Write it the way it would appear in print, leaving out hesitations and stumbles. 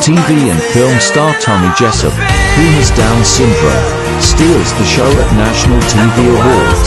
TV and film star Tommy Jessop, who has Down syndrome, steals the show at National TV Awards.